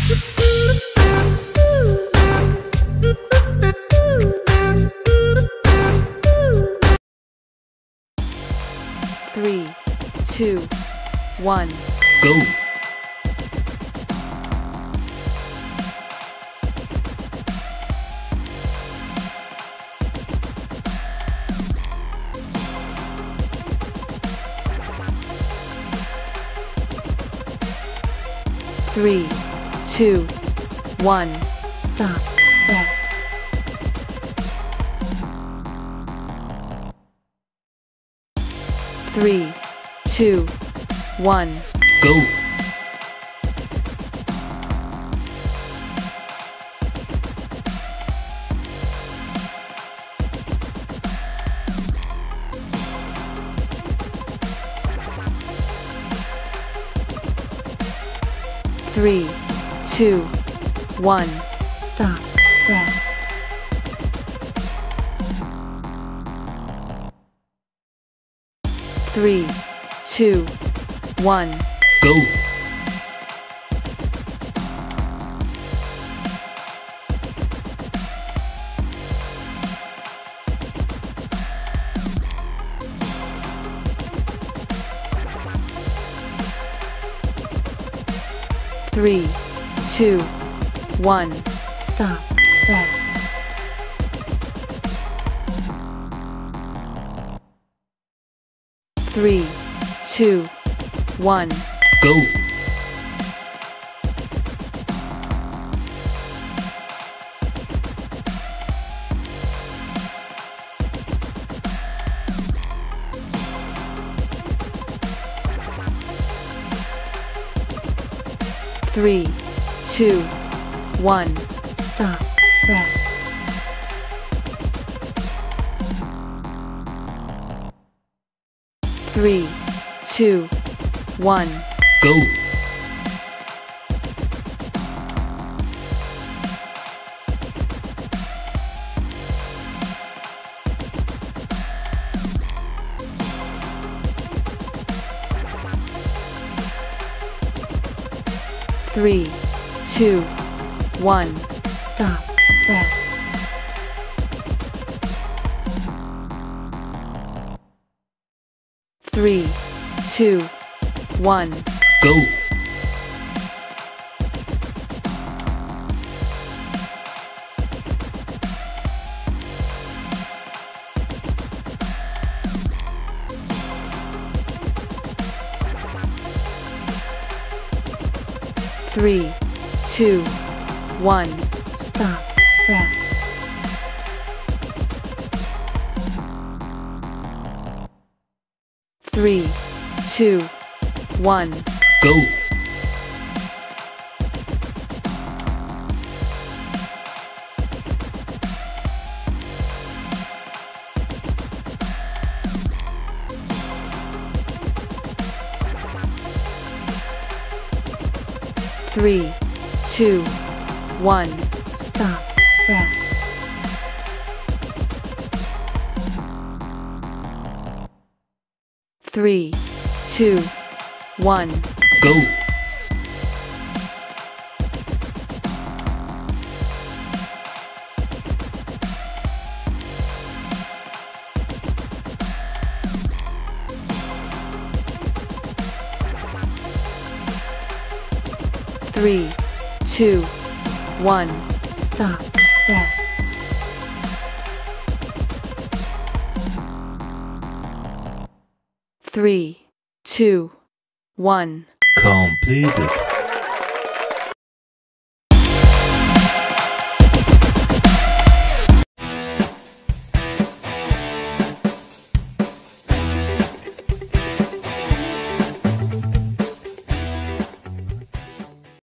Three, two, one, go! 3, 2, 1. Stop. Rest. 3, 2, 1. Go! 3, 2, 1. Stop. Rest. 3, 2, 1. Go! 3, 2, 1. Stop. Rest. 3, 2, 1. Go! 3, 2, 1. Stop. Rest. 3, 2, 1. Go! 3, 2, 1. Stop. Rest. 3, 2, 1. Go! 3, 2, 1. Stop. Rest. 3, 2, 1. Go! 3, 2, 1. Stop. Rest. 3, 2, 1. Go! 3, 2, 1. Stop. Rest. 3, 2, 1. Completed.